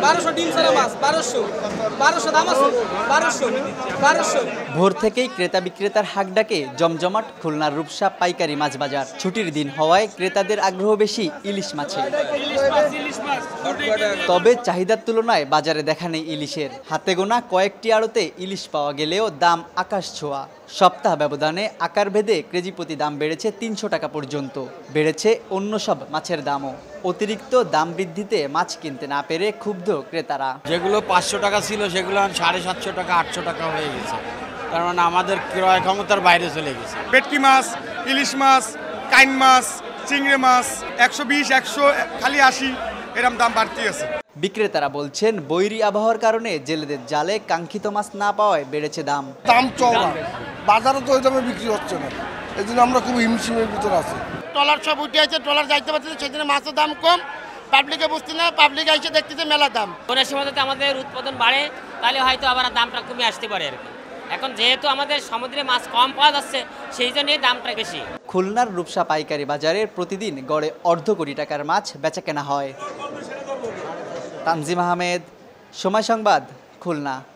1200 ডিম ছাড়া মাছ 1200 দাম আছে 1200 ভোর থেকেই ক্রেতা বিক্রেতার হাক ডাকে জমজমাট খুলনার রূপসা পাইকারি মাছ বাজার। ছুটির দিন হওয়ায় ক্রেতাদের আগ্রহ বেশি ইলিশ মাছে। তবে চাহিদার তুলনায় বাজারে দেখা নেই ইলিশের। হাতে গোনা কয়েকটি আড়তে ইলিশ পাওয়া গেলেও দাম আকাশ ছোঁয়া। সপ্তাহ ব্যবধানে আকার ভেদে কেজি প্রতি দাম বেড়েছে 300 টাকা পর্যন্ত। বেড়েছে অন্য সব মাছের দামও। অতিরিক্ত দাম বৃদ্ধিতে মাছ কিনতে না পেরে ক্ষুব্ধ ক্রেতারা। যেগুলো 500 টাকা ছিল সেগুলো 750 টাকা 800 টাকা হয়ে গেছে। তার মানে আমাদের ক্রয় ক্ষমতার বাইরে চলে গেছে। ভেটকি মাছ, ইলিশ মাছ, কাইন মাছ, চিংড়ি মাছ 120, 100, খালি 80 এরকম দাম বাড়তি আছে। বিক্রেতারা বলছেন বৈরী আবহাওয়ার কারণে জেলেদের জালে কাঙ্ক্ষিত মাছ না পাওয়ায় বেড়েছে দাম। দাম চওড়া, বাজারে তো ওই দামে বিক্রি হচ্ছে না, এই জন্য আমরা খুব হিমশিমের ভিতরে আছি। ট্রলার সব উঠে আছে, ট্রলার যাইতে পারছে, সেদিন মাছের দাম কম, পাবলিকে বুঝতে না, পাবলিক এসে দেখতেছে মেলা দাম। বনের সময় যদি আমাদের উৎপাদন বাড়ে তাহলে হয়তো আবার দামটা কমে আসতে পারে আর কি। এখন যেহেতু আমাদের সমুদ্রে মাছ কম পাওয়া যাচ্ছে সেই জন্যই দামটা বেশি। খুলনার রূপসা পাইকারি বাজারে প্রতিদিন গড়ে অর্ধ কোটি টাকার মাছ বেচাকেনা হয়। তানজিম আহমেদ, সময় সংবাদ, খুলনা।